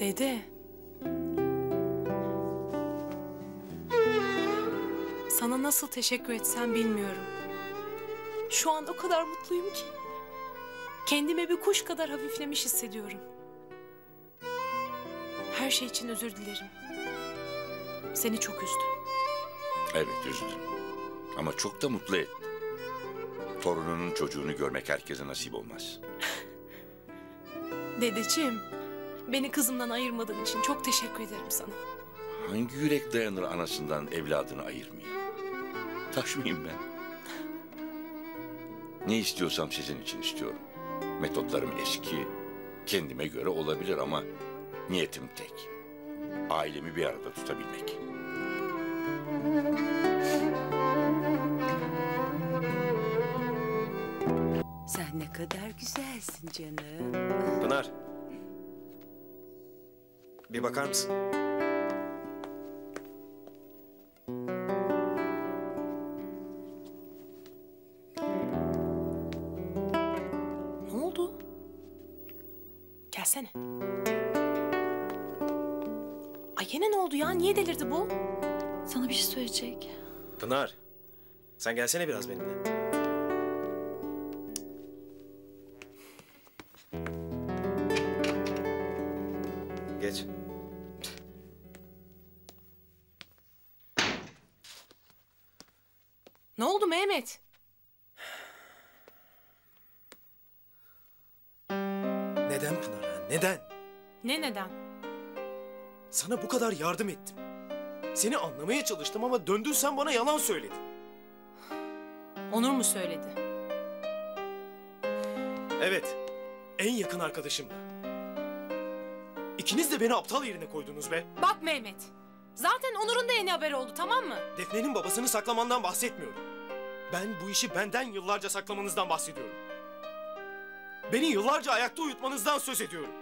Dede. Sana nasıl teşekkür etsem bilmiyorum. Şu an o kadar mutluyum ki. Kendimi bir kuş kadar hafiflemiş hissediyorum. Her şey için özür dilerim. Seni çok üzdüm. Evet, üzdüm. Ama çok da mutlu ettim. Torununun çocuğunu görmek herkese nasip olmaz. Dedeciğim, beni kızımdan ayırmadığın için çok teşekkür ederim sana. Hangi yürek dayanır anasından evladını ayırmaya? Taş mıyım ben? Ne istiyorsam sizin için istiyorum. Metotlarım eski, kendime göre olabilir ama niyetim tek. Ailemi bir arada tutabilmek. Sen ne kadar güzelsin canım. Pınar. Bir bakar mısın? Ne oldu? Gelsene. Ay gene ne oldu ya? Niye delirdi bu? Sana bir şey söyleyecek. Pınar. Sen gelsene biraz benimle. Geç. Ne oldu Mehmet? Neden Pınar ha? Neden? Ne neden? Sana bu kadar yardım ettim. Seni anlamaya çalıştım ama döndün sen bana yalan söyledin. Onur mu söyledi? Evet. En yakın arkadaşımla. İkiniz de beni aptal yerine koydunuz be. Bak Mehmet. Zaten Onur'un da yeni haberi oldu, tamam mı? Defne'nin babasını saklamandan bahsetmiyorum. Ben bu işi benden yıllarca saklamanızdan bahsediyorum. Beni yıllarca ayakta uyutmanızdan söz ediyorum.